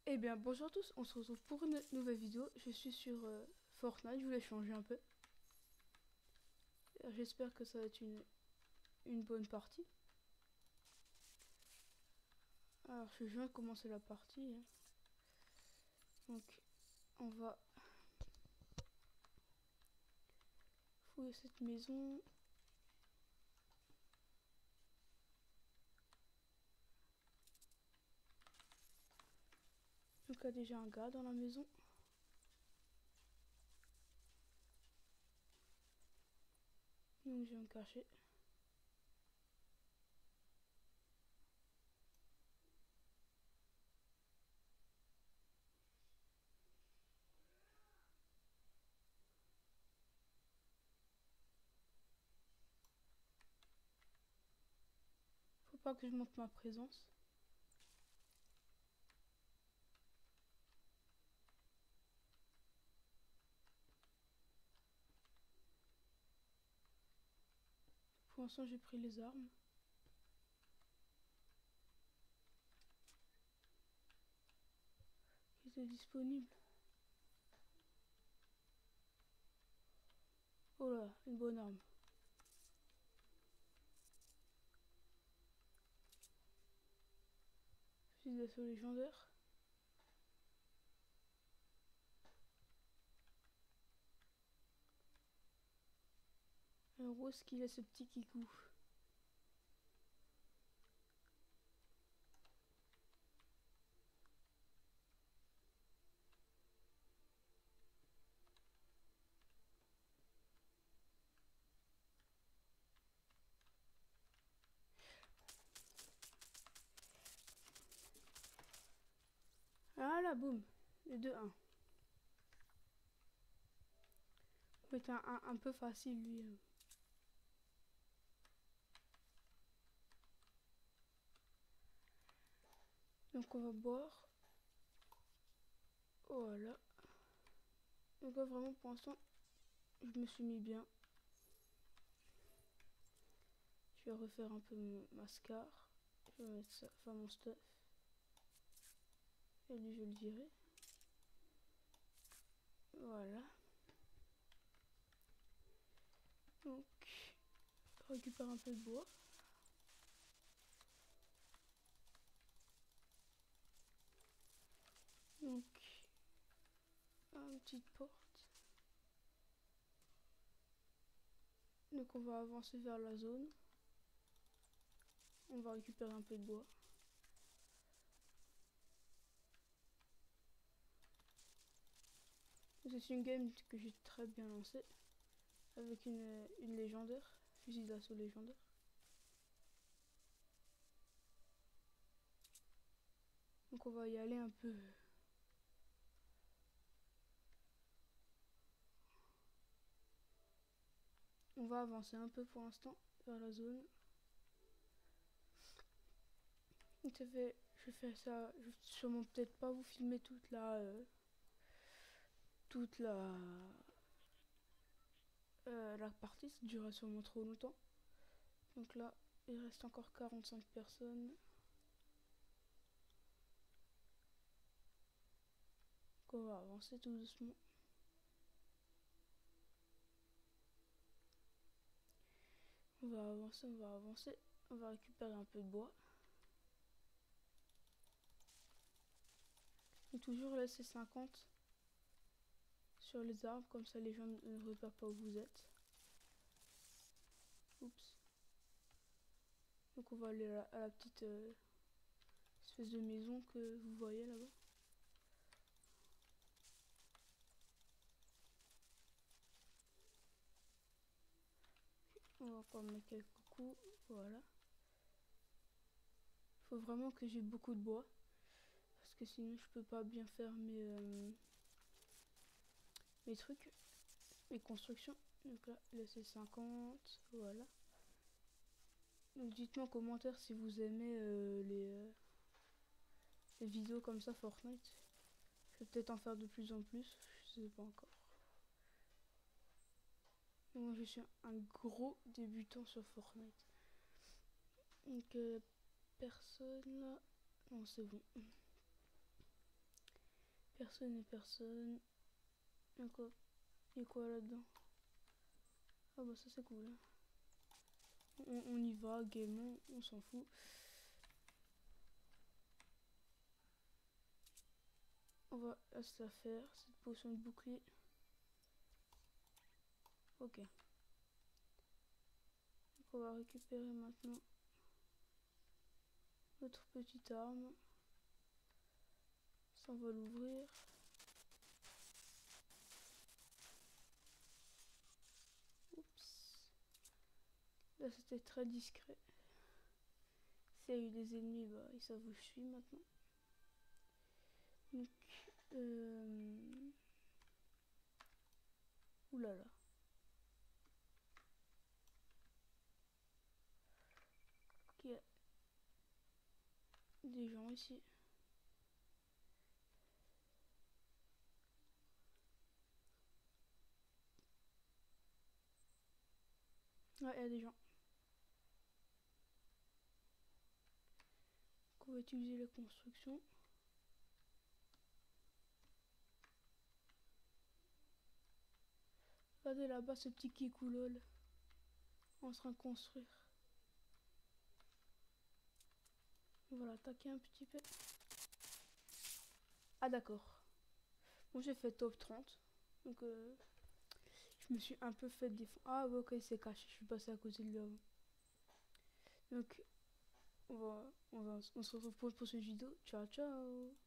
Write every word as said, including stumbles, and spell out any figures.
Eh bien bonjour à tous, on se retrouve pour une nouvelle vidéo. Je suis sur euh, Fortnite, je voulais changer un peu. J'espère que ça va être une, une bonne partie. Alors je viens de commencer la partie. Hein. Donc on va fouiller cette maison. Donc il y a déjà un gars dans la maison. Donc je vais me cacher. Faut pas que je montre ma présence. Pour l'instant j'ai pris les armes. Qui étaient disponibles. Oh là, une bonne arme. Fusil d'assaut légendaire. Alors où est-ce qu'il a ce petit kikou? Ah là, boum. Les deux un. C'est un, un, un peu facile lui. Donc on va boire. Voilà. Donc là, vraiment pour l'instant je me suis mis bien. Je vais refaire un peu mon mascar. Je vais mettre ça, enfin mon stuff. Et lui je vais le virer. Voilà. Donc je récupère un peu de bois. Donc une petite porte. Donc on va avancer vers la zone. On va récupérer un peu de bois. C'est une game que j'ai très bien lancée. Avec une, une légendaire. Fusil d'assaut légendaire. Donc on va y aller un peu. On va avancer un peu pour l'instant vers la zone. Ça fait, je fais ça, je vais sûrement peut-être pas vous filmer toute la, euh, toute la, euh, la partie, ça durera sûrement trop longtemps. Donc là, il reste encore quarante-cinq personnes. Donc on va avancer tout doucement. On va avancer, on va avancer. On va récupérer un peu de bois. Et toujours laisser cinquante sur les arbres, comme ça les gens ne repèrent pas où vous êtes. Oups. Donc on va aller à la, à la petite euh, espèce de maison que vous voyez là-bas. On va encore mettre quelques coups, voilà. Faut vraiment que j'ai beaucoup de bois. Parce que sinon je peux pas bien faire mes, euh, mes trucs, mes constructions. Donc là, là c'est cinquante, voilà. Donc dites-moi en commentaire si vous aimez euh, les, euh, les vidéos comme ça Fortnite. Je vais peut-être en faire de plus en plus, je sais pas encore. Mais moi je suis un gros débutant sur Fortnite. Donc euh, personne là. Non c'est bon. Personne et personne. Il y a quoi, il y a quoi là-dedans? Ah bah ça c'est cool. On, on y va gaiement, on s'en fout. On va se la faire, cette potion de bouclier. Ok. Donc on va récupérer maintenant notre petite arme. Ça, on va l'ouvrir. Oups. Là, c'était très discret. S'il y a eu des ennemis, bah, ils savent où je suis maintenant. Donc, euh... oulala. Ok, il y a des gens ici. Ouais, il y a des gens. Donc, on va utiliser la construction. Regardez là-bas ce petit kikoulol en train de construire. On va l'attaquer un petit peu. Ah d'accord. Bon, j'ai fait top trente. Donc euh, je me suis un peu fait défendre. Ah ouais, ok, il s'est caché. Je suis passé à côté de lui avant. Donc on va, on va, on se retrouve pour une prochaine vidéo. Ciao ciao.